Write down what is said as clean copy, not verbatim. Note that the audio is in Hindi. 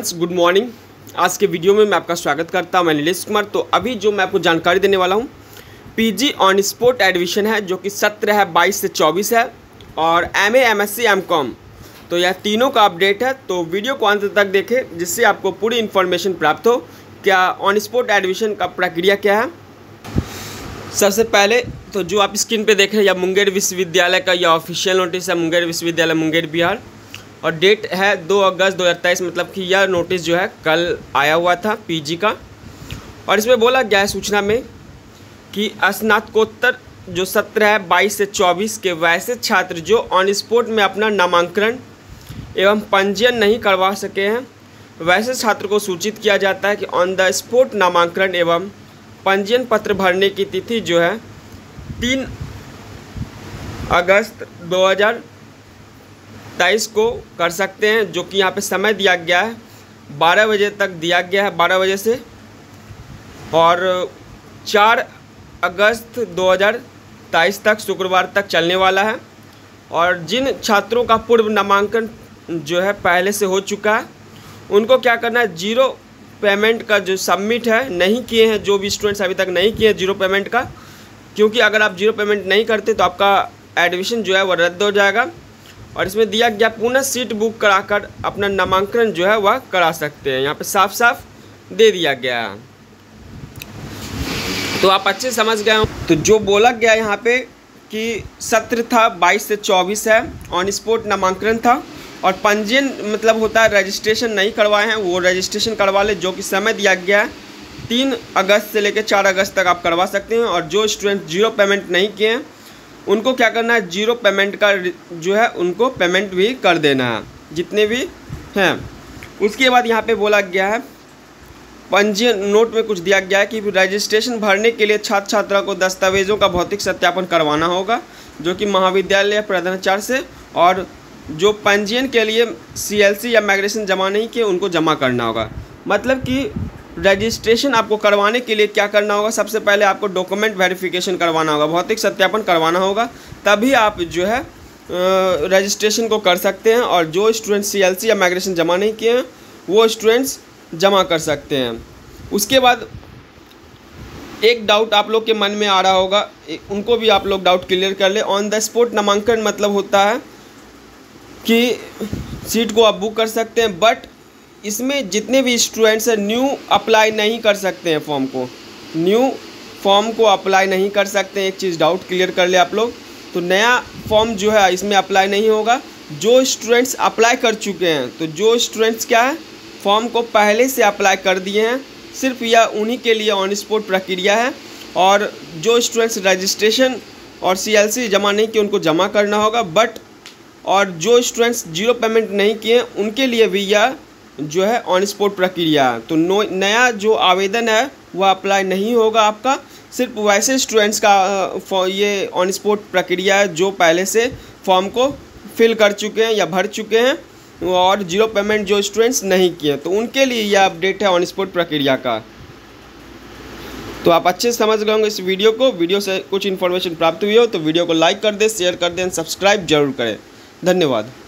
Good morning. आज के वीडियो में मैं आपका स्वागत करता हूं। मैं नीलेश कुमार। तो अभी जो मैं आपको जानकारी देने वाला हूं, पीजी ऑन स्पॉट एडमिशन है जो कि सत्र है 22 से 24 है, और एमए, एमएससी, एमकॉम, तो यह तीनों का अपडेट है। तो वीडियो को अंत तक देखें जिससे आपको पूरी इन्फॉर्मेशन प्राप्त हो। क्या ऑन स्पॉट एडमिशन का प्रक्रिया क्या है। सबसे पहले तो जो आप स्क्रीन पे देख रहे हैं यह मुंगेर विश्वविद्यालय का यह ऑफिशियल नोटिस है। मुंगेर विश्वविद्यालय, मुंगेर, बिहार, और डेट है 2 अगस्त 2023। मतलब कि यह नोटिस जो है कल आया हुआ था पीजी का। और इसमें बोला गया है सूचना में कि स्नातकोत्तर जो सत्र है 22 से 24 के वैसे छात्र जो ऑन स्पॉट में अपना नामांकन एवं पंजीयन नहीं करवा सके हैं, वैसे छात्र को सूचित किया जाता है कि ऑन द स्पॉट नामांकन एवं पंजीयन पत्र भरने की तिथि जो है 3 अगस्त 2023 को कर सकते हैं। जो कि यहाँ पे समय दिया गया है 12 बजे तक दिया गया है, 12 बजे से, और 4 अगस्त 2023 तक, शुक्रवार तक चलने वाला है। और जिन छात्रों का पूर्व नामांकन जो है पहले से हो चुका है उनको क्या करना है, जीरो पेमेंट का जो सबमिट है नहीं किए हैं, जो भी स्टूडेंट्स अभी तक नहीं किए हैं जीरो पेमेंट का, क्योंकि अगर आप जीरो पेमेंट नहीं करते तो आपका एडमिशन जो है वह रद्द हो जाएगा। और इसमें दिया गया पुनः सीट बुक कराकर अपना नामांकन जो है वह करा सकते हैं। यहाँ पे साफ साफ दे दिया गया है, तो आप अच्छे समझ गए हो। तो जो बोला गया यहाँ पे कि सत्र था 22 से 24 है, ऑन स्पॉट नामांकन था, और पंजीयन मतलब होता है रजिस्ट्रेशन नहीं करवाए हैं वो रजिस्ट्रेशन करवा ले। जो कि समय दिया गया है 3 अगस्त से लेकर 4 अगस्त तक आप करवा सकते हैं। और जो स्टूडेंट जीरो पेमेंट नहीं किए हैं उनको क्या करना है, जीरो पेमेंट का जो है उनको पेमेंट भी कर देना है, जितने भी हैं। उसके बाद यहाँ पे बोला गया है, पंजीयन नोट में कुछ दिया गया है कि रजिस्ट्रेशन भरने के लिए छात्र छात्रा को दस्तावेजों का भौतिक सत्यापन करवाना होगा, जो कि महाविद्यालय प्रधानाचार्य से, और जो पंजीयन के लिए सीएलसी या माइग्रेशन जमा नहीं किए उनको जमा करना होगा। मतलब कि रजिस्ट्रेशन आपको करवाने के लिए क्या करना होगा, सबसे पहले आपको डॉक्यूमेंट वेरिफिकेशन करवाना होगा, भौतिक सत्यापन करवाना होगा, तभी आप जो है रजिस्ट्रेशन को कर सकते हैं। और जो स्टूडेंट सीएलसी या माइग्रेशन जमा नहीं किए हैं वो स्टूडेंट्स जमा कर सकते हैं। उसके बाद एक डाउट आप लोग के मन में आ रहा होगा, उनको भी आप लोग डाउट क्लियर कर ले। ऑन द स्पॉट नामांकन मतलब होता है कि सीट को आप बुक कर सकते हैं, बट इसमें जितने भी स्टूडेंट्स हैं न्यू अप्लाई नहीं कर सकते हैं, न्यू फॉर्म को अप्लाई नहीं कर सकते हैं। एक चीज़ डाउट क्लियर कर ले आप लोग। तो नया फॉर्म जो है इसमें अप्लाई नहीं होगा। जो स्टूडेंट्स अप्लाई कर चुके हैं, तो जो स्टूडेंट्स क्या है फॉर्म को पहले से अप्लाई कर दिए हैं, सिर्फ यह उन्हीं के लिए ऑन स्पॉट प्रक्रिया है। और जो स्टूडेंट्स रजिस्ट्रेशन और सीएलसी जमा नहीं किए उनको जमा करना होगा, बट और जो स्टूडेंट्स जीरो पेमेंट नहीं किए उनके लिए भी यह जो है ऑन स्पॉट प्रक्रिया है। तो नया जो आवेदन है वह अप्लाई नहीं होगा आपका, सिर्फ वैसे स्टूडेंट्स का ये ऑन स्पॉट प्रक्रिया है जो पहले से फॉर्म को फिल कर चुके हैं या भर चुके हैं, और जीरो पेमेंट जो स्टूडेंट्स नहीं किए तो उनके लिए यह अपडेट है ऑन स्पॉट प्रक्रिया का। तो आप अच्छे से समझ गए होंगे इस वीडियो को। वीडियो से कुछ इन्फॉर्मेशन प्राप्त हुई हो तो वीडियो को लाइक कर दें, शेयर कर दें, सब्सक्राइब जरूर करें। धन्यवाद।